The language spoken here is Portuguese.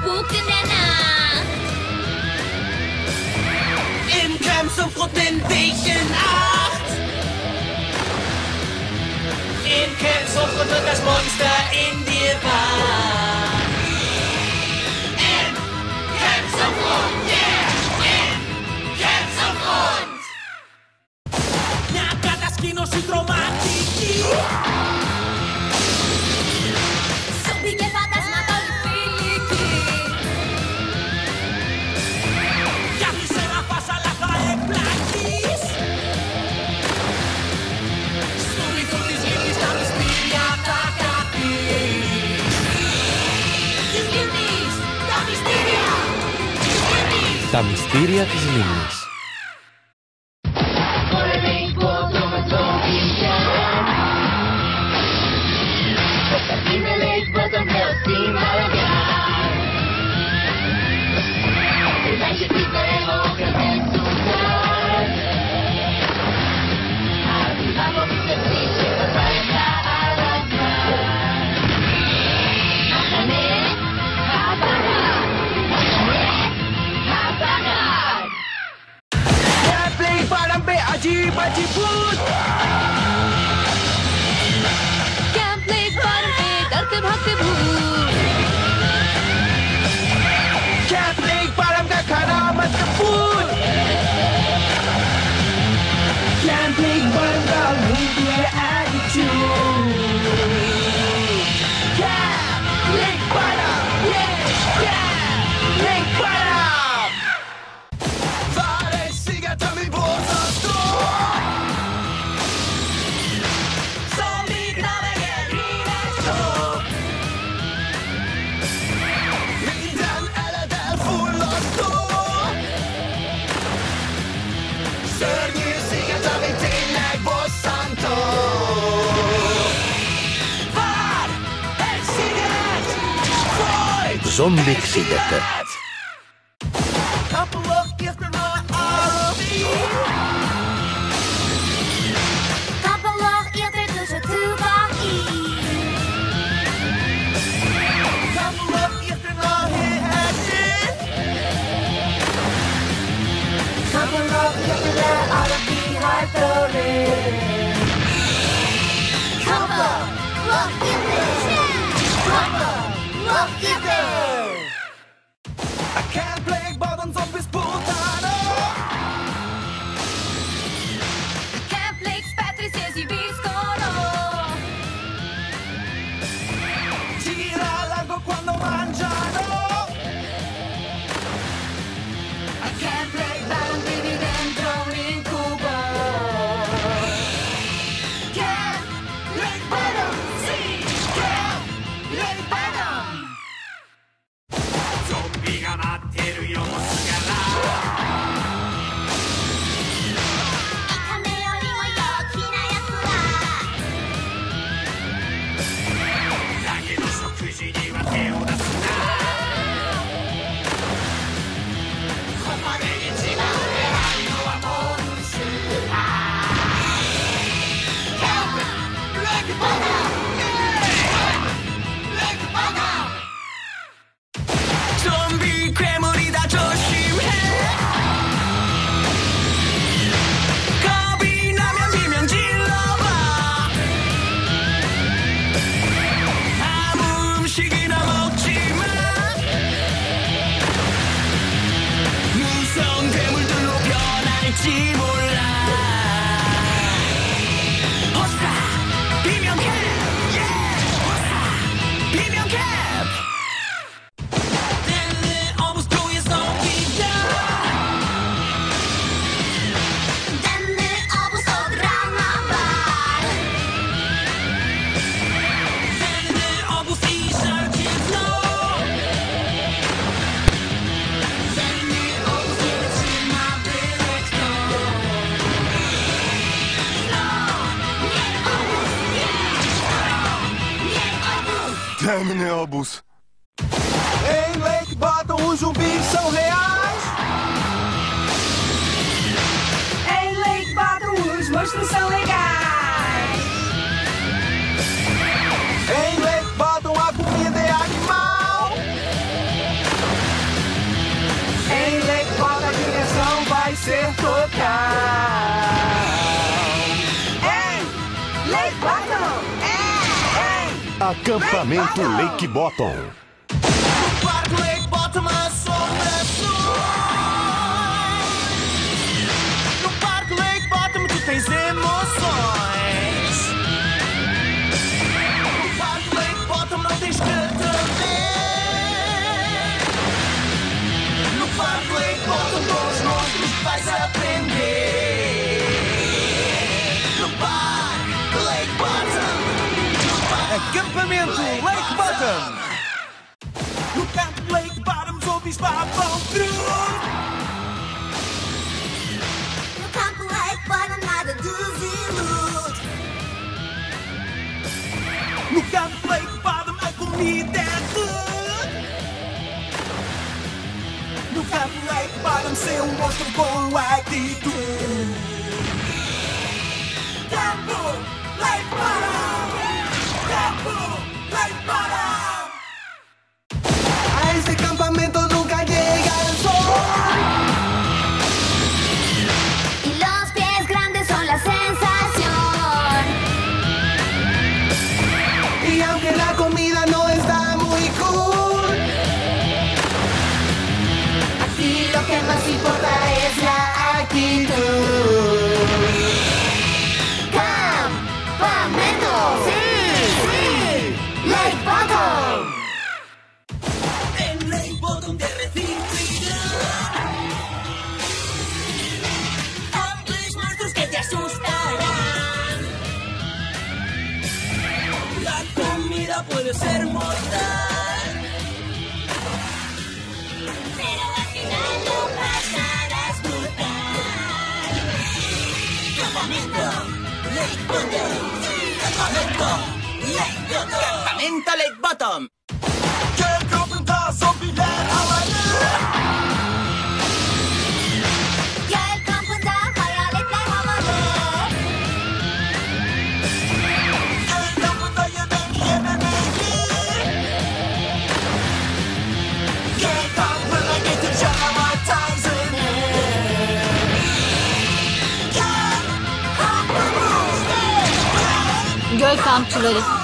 spukende nacht. Im Camp Sumpfrot nimm dich in Acht. Im Camp Sumpfrot wird das Monster in dir wach. Im Camp Sumpfrot, yeah! Im Camp Sumpfrot! Nakataski nosi traumatiki. Zombie fantasmatori filiki. Jaki se la pasa la cae platis. Sturi tutti zlimi stami spiriata capi. Τα μυστήρια της λίμνης. Bajibut! Camp Lake पर में डरते भागते भूत. Camp Lake parang kakaramat kaput! Camp Lake parang lose your attitude. Camp Lake parang, yeah! Camp Lake parang! Vare sigata mi bosa sto! Zombie εξήγεται. Kappelog eerder tussen Tuba I. Kappelog eerder alle die hartelen. Kappelog eerder. Kappelog eerder. I can't play buttons of his putano. Camp Lake Patrice esibiscono. Gira largo quando mangiano. I can't play balon vivi dentro un incubo. Camp Lake Bottom, sì, Camp Lake Bottom. Zombieが待ってるよもすがら。 イカメよりも陽気なやつはだけど食事には手を出すな。ここで一番偉いのはモンスター。キャンプレッグバター。レッグバター。ゾンビ괴물이 다 조심해. 겁이 나면 비명 질러봐. 아무 음식이나 먹지마. 무서운 괴물들로 변할지 몰라. 호사 비명캡, yeah. 호사 비명캡. Denne obóz od rana bar. Denne obóz nie wytrzyma byle kto. Temny obóz. Eén week baten hoe zombies são reais. Eén week baten hoe os monstros são legais. Eén week baten a comida é animal. tocar. Ei, Lake Bottom! Ei! Acampamento Lake Bottom. Quarto Lake Bottom, assombrações. No Parque Lake Bottom tu tens emoções. No Parque Lake Bottom não tens que temer. No Parque Lake Bottom com os monstros vais aprender. No Parque Lake Bottom. Acampamento Lake Bottom. No campo Lake Bottom ouves babão cruz. No campo Lake Bottom nada desilude. No campo Lake Bottom a comida é good. No campo Lake Bottom ser um monstro com atitude. Campo Lake Bottom. Campo Lake Bottom. A este campamento nunca llega el sol. Y los pies grandes son la sensación. Y aunque la comida no está muy cool, aquí lo que más importa es la actitud. Campamento, sí, Lake Bottom. En Lake Bottom te recibirán amplios monstruos que te asustarán. La comida puede ser mortal, Pero al final lo pasarás brutal. Campamento Lake Bottom. Campamento Lake Bottom. Campamento Lake Bottom. Quer confrontar Zombieland amanhã? Jag kan få ta bara lite havande. Quer confrontar gemen Quer confrontar Gator Jama Tyson. Göl kampçıları.